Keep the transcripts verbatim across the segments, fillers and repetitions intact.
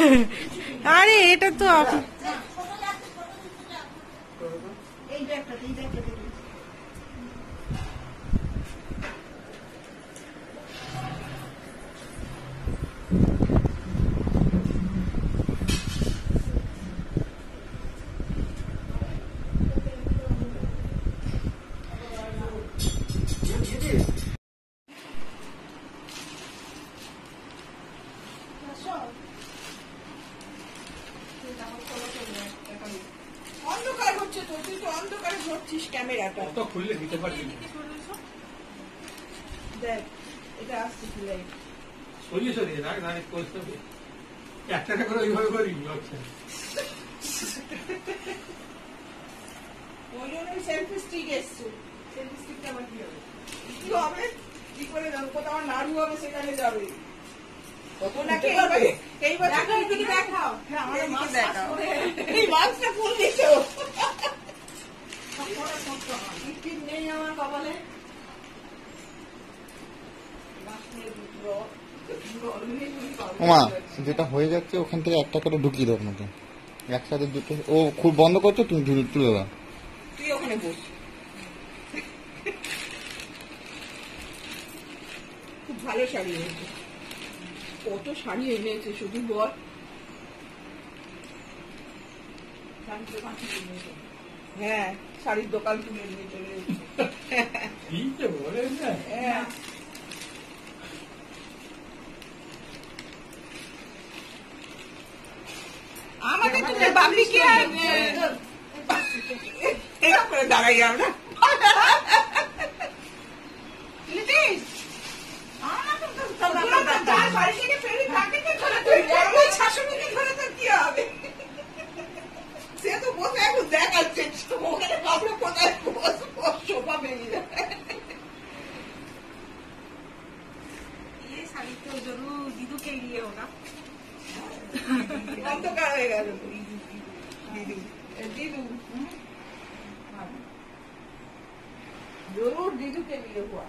আরে এটা তো অন্ধকার হচ্ছে তো, তুই তো অন্ধকারে ধরছিস ক্যামেরাটা। তো খুললে দিতে পারবি। দেখ এটা আসছে খুলে সরিয়ে সরিয়ে রাখ, না করতে হবে একটা করে ওইভাবে করি হচ্ছে। ওই জন্য সেলফি স্টিক এসছে। সেলফি স্টিকটা আমার কি হবে, কি হবে, কি করে যাবো, কোথাও আমার নাড়ু হবে সেখানে যাবে। ওমা যেটা হয়ে যাচ্ছে ওখান থেকে একটা করে ঢুকিয়ে দেওয়ার মতো একসাথে দুটো। ও খুব বন্ধ করছো, তুমি তুলে দাও। তুই ওখানে বস। খুব ভালো শাড়ি এনেছে। কত শাড়ি এনেছে শুধু বল। হ্যাঁ শাড়ির দোকান তুলে নিয়ে চলে এসেছে। হ্যাঁ আমাদের তুমি বাপিকে এরকম করে দাঁড়াই আমরা। শাশুড়িকে ধরে তো কি হবে, সে তো বসে এখন দেখাচ্ছে ওখানে কাপড় কোথায় শোভা ভেঙে যাবে। ये साड़ी तो जरूर दीदू के लिए होगा। অন্ধকার হয়ে গেল দিদু দিদু जरूर दीदू के लिए हुआ।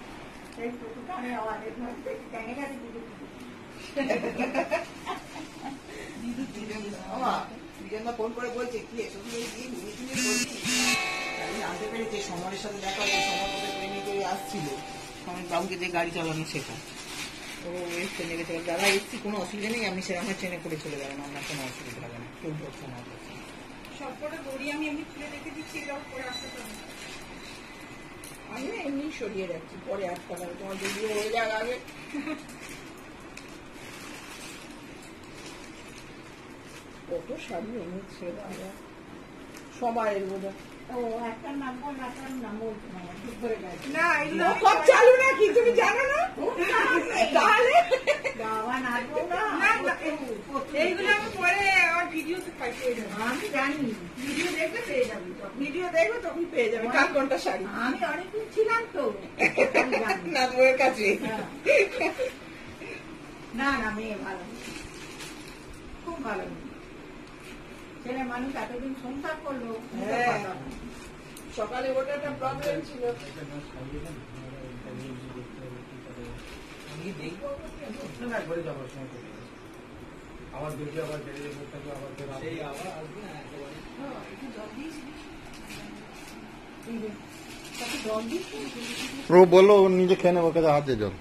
ফোন করে বলছে কি জানতে পেরেছে সমরের সাথে দেখা হচ্ছে, সমর কোথায় ট্রেনে করে আসছিল, সমর বাবুকে যে গাড়ি চালানো শেখা। ও ট্রেনে গেছে, দাদা এসছি কোনো অসুবিধা নেই, আপনি সেরকম ট্রেনে করে চলে যাবেন, আপনার কোনো অসুবিধা হবে না, কেউ বলছে না। সবকটা দড়ি আমি এমনি খুলে রেখে দিচ্ছি, এটাও করে আসতে পারবো। আমি না এমনি সরিয়ে যাচ্ছি, পরে আসতে পারবো, তোমার যদি হয়ে যাক আগে। কত শাড়ি এনেছে সবাই বোঝা। ও একটা নাম একটার নাম না, এগুলো সব চালু নাকি তুমি জানো না? তাহলে এইগুলো আমি পরে আমার ভিডিওতে পাঠিয়ে দেবো। আমি জানি ভিডিও দেখলে পেয়ে যাবি, ভিডিও দেখবে তখন পেয়ে যাবে কার কোনটা শাড়ি। আমি অনেকদিন ছিলাম তো না বইয়ের কাছে। না না মেয়ে ভালো, খুব ভালো ছেলে মানুষ, এতদিন সংসার করলো। সকালে ওটা একটা প্রবলেম ছিল। ও বললো নিজে খেয়ে নেবো, কাছে হাতে জল।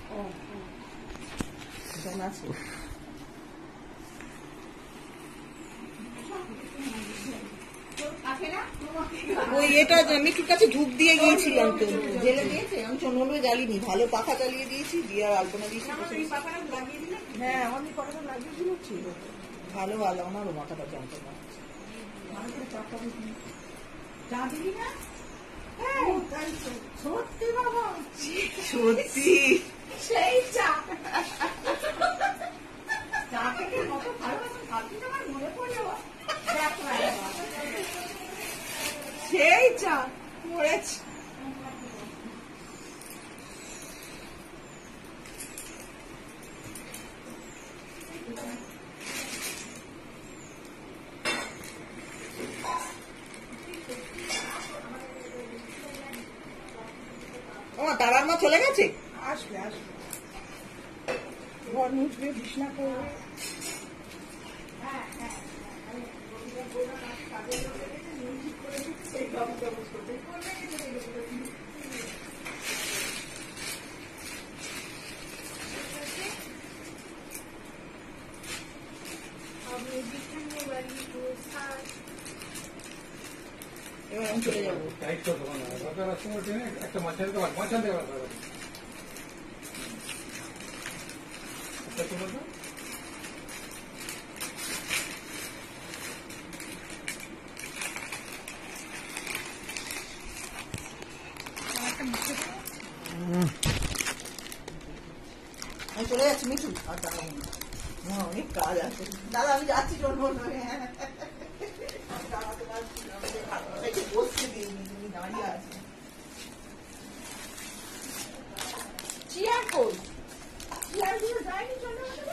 ওই এটা মিঠির কাছে ধূপ দিয়ে গিয়েছিলাম তো, জেলে দিয়েছে, আমি চন্দ্র জ্বালিনি, ভালো পাখা চালিয়ে দিয়েছি, দিয়ে আলপনা দিয়েছি। হ্যাঁ আমার পাখাটা লাগিয়ে দিয়েছি, ভালো ভালো, আমারও মাথাটা জানতে পারছি। সত্যি বাবা, সত্যি সেই চা চা থেকে কত ভালোবাসা ভাবছি, আমার মনে পড়লো সেই চা মরেছে। ও তারার মা চলে গেছে, আসবে আসবে, ঘর মুছবে, বিছনা করবে। এবার আমি চলে যাবো। একটা মাছের দোকান মাছের দোকান আমি চলে যাচ্ছি মিঠু, আর দাঁড়াবো না, আমার অনেক কাজ আছে। দাদা আমি যাচ্ছি, চলবো না, বসতে দিইনি, তুমি দাঁড়িয়ে আছে। চেয়ার কই, চেয়ার গুলো যায়নি, চলে আসবে।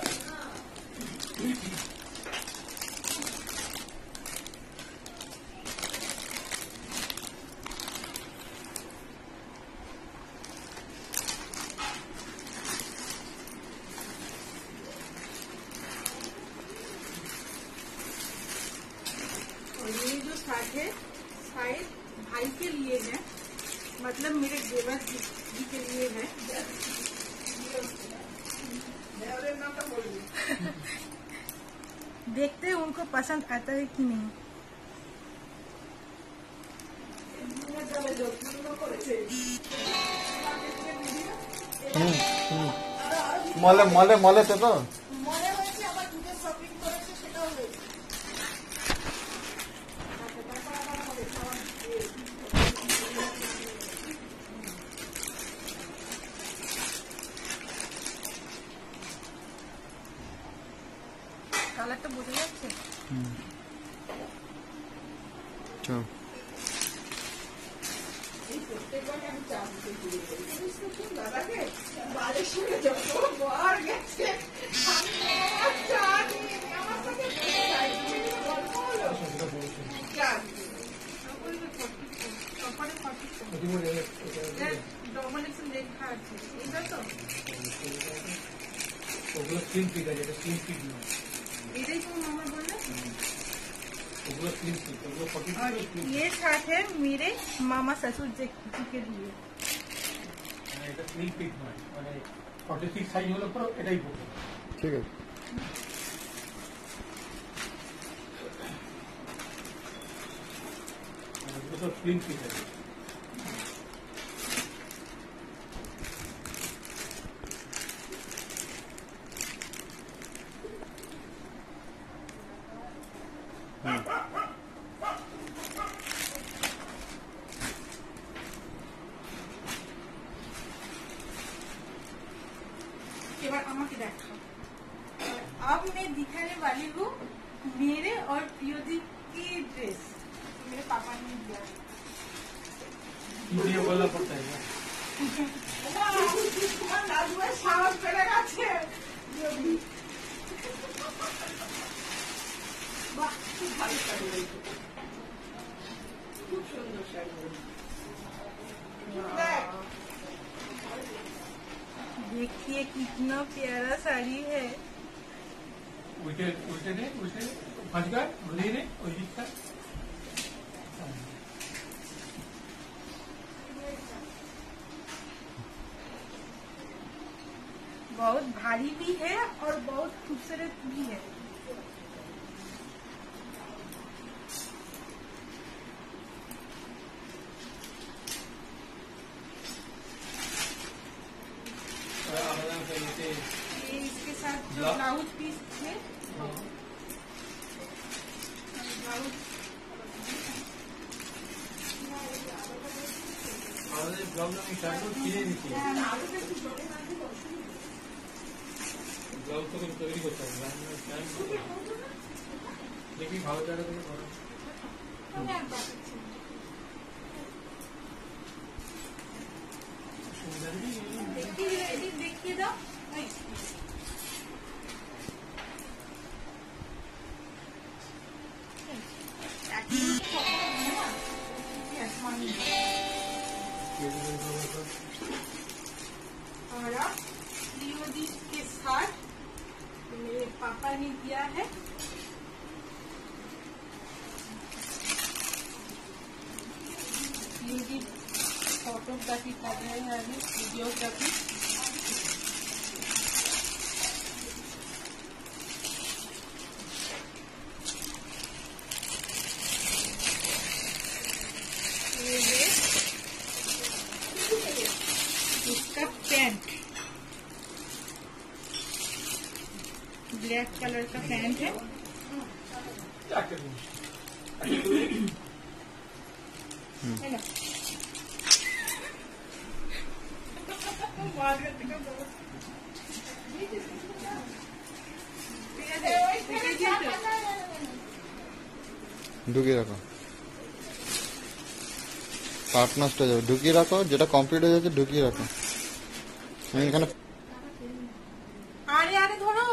ये जो साथ है शायद भाई के लिए है, मतलब मेरे देवर जी जी के लिए है। देखते हैं उनको पसंद आता है कि नहीं। মলে মলে মলেতে তো মনে হয়েছে আবার দুটো শপিং করেছে, সেটাও হয়েছে। কালারটা বোঝা যাচ্ছে। চল এই প্রত্যেকবার আমি চা দিতে শুরু করি, দাদাকে বাড়ির সঙ্গে যতবার গেছে আমি আমার চা দিয়ে আমার সাথে বসে যাই, গল্প হলো চা দিয়ে। ডমিনেশন লেখা আছে, এটা তো ওগুলো স্লিম ফিট আছে, এটা স্লিম ফিট নয়। এটাই তো মামা বললে। ওগুলো স্লিম ফিট, ওগুলো ফর্টি और ये साथ है मेरे मामा ससुर जी जी के लिए। এটা স্লিম ফিট নয়, মানে ফর্টি সিক্স সাইজ হলো পর এটাই পড়বে। ঠিক আছে। ওগুলো সব স্লিম ফিট আছে। एबार আমাকে देखो, अब मैं दिखाने वाली हूँ मेरे और प्रियोदी की ड्रेस। मेरे पापा ने दिया है। ये बोलना पड़ता है ना। তোমার দাদুয়ের সাহস বেড়ে গেছে। বাহ, খুব ভালো শাড়ি হয়েছে, খুব সুন্দর শাড়ি হয়েছে। देखिए कितना प्यारा साड़ी है। उल्टे उल्टे ने उल्टे फंस गए, भूलिए ने और जिसका बहुत भारी भी है और बहुत खूबसूरत भी है। ये इसके साथ जो ब्लाउज पीस है, ब्लाउज ब्लाउज में शायद किए नहीं किए ब्लाउज तो कुछ तैयारी करता है लेकिन भाव ज़्यादा तो देखिए देखिए दो और प्रियोदी के साथ मेरे पापा ने दिया है। प्रियोदी फोटोग्राफी कर रहे हैं अभी, वीडियोग्राफी। कलर का पैंट है। চারটে জিনিস हेलो। ঢুকিয়ে রাখো, পার্ট নষ্ট হয়ে যাবে। ঢুকিয়ে রাখো, যেটা কমপ্লিট হয়ে যাচ্ছে ঢুকিয়ে রাখো। আমি এখানে আরে আরে ধরো।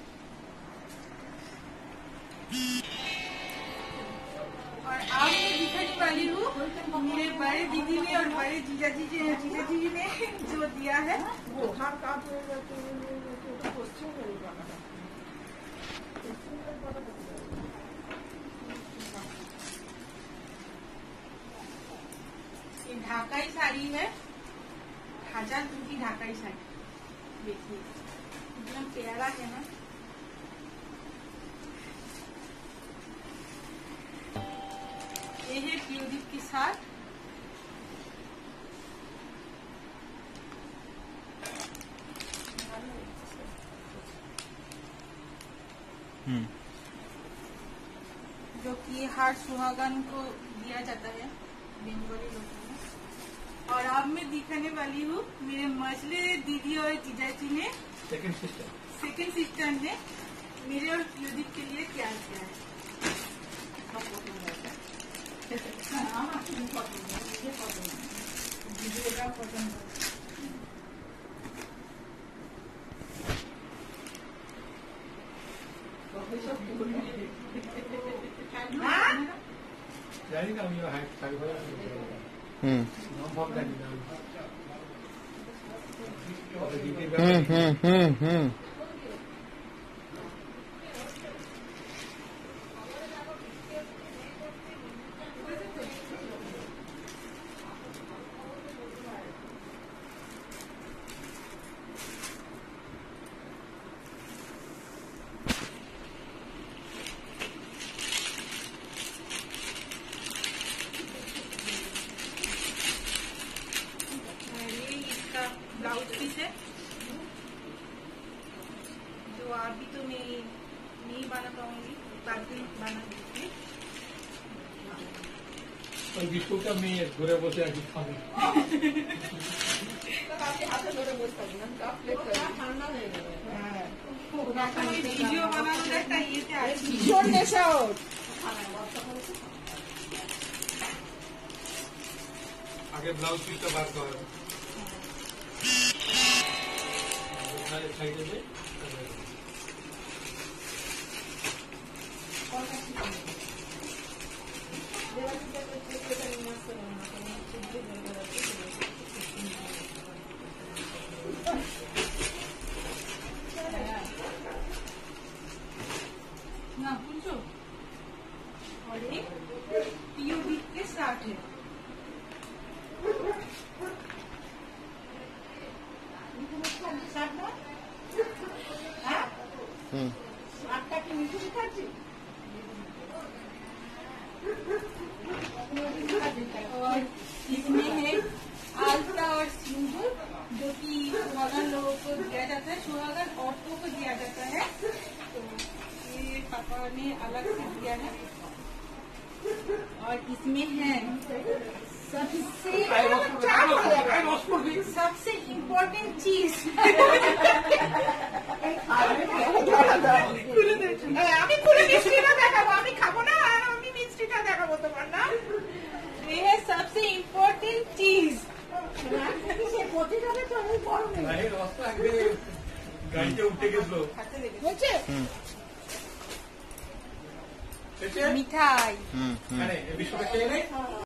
और अब मैं दिखाने वाली हूँ मेरे बड़े दीदी ने और बड़े जीजा जी जीजा जी ने जो दिया है वो। ये ढाकाई साड़ी है, हजार की ढाकाई साड़ी। देखिए एकदम प्यारा है ना। ये है प्यूदीप के साथ। हम्म जो कि हार सुहागन को दिया जाता है बंगाली लोगों में। और अब मैं दिखाने वाली हूँ मेरे मछली दीदी और जीजा जी ने, সেকেন্ড সিস্টেম सेकंड सिस्टर ने मेरे और प्यूदीप के लिए क्या किया है। জানি না আমি হাইট শাড়ি পরে হুম সম্ভব জানি না হুম হুম হুম হুম ब्लाउज पीस है जो अभी तो मैं नहीं बना पाऊंगी, बाद में बना दूंगी। ওই বিস্কুটটা আমি ঘুরে বসে আছি খাবো। এখন ওই ভিডিও বানানোর একটা ইয়েতে আছে। ভীষণ নেশা ওর। আগে ব্লাউজ পিসটা বার করা সাইডে ना पूछो। और ये पीयूबी के साथ है। হুম और इसमें है आलता और सिंदूर जो कि सुहागन लोगों को दिया जाता है, सुहागन औरतों को दिया जाता है। तो ये पापा ने अलग से दिया है। और इसमें है सबसे सबसे इम्पोर्टेंट चीज আমি খুলে মিষ্টিটা দেখাবো, আমি খাবো না, আমি মিষ্টিটা দেখাবো তোমার না। ये है सबसे इम्पोर्टेंट चीज। গাড়িতে উঠে গেছিল मिठाई। হুম হুম বিস্কুটটা খেয়ে নেই।